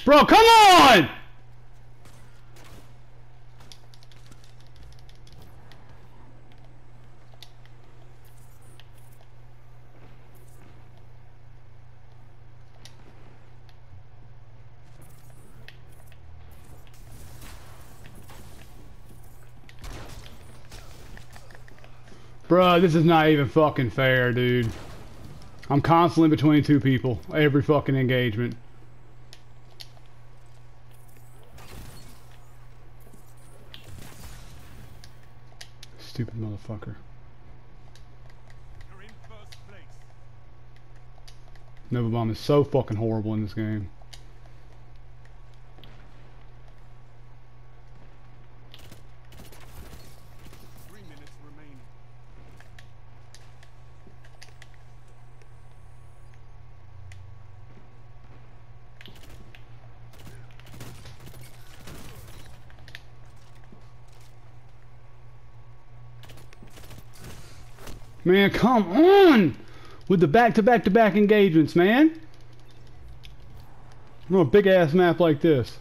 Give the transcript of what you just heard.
Bro, come on! Bruh, this is not even fucking fair, dude. I'm constantly between two people. Every fucking engagement. Stupid motherfucker. You're in first place. Nova Bomb is so fucking horrible in this game. Remaining. Man, come on! With the back-to-back-to-back engagements, man. On a big-ass map like this.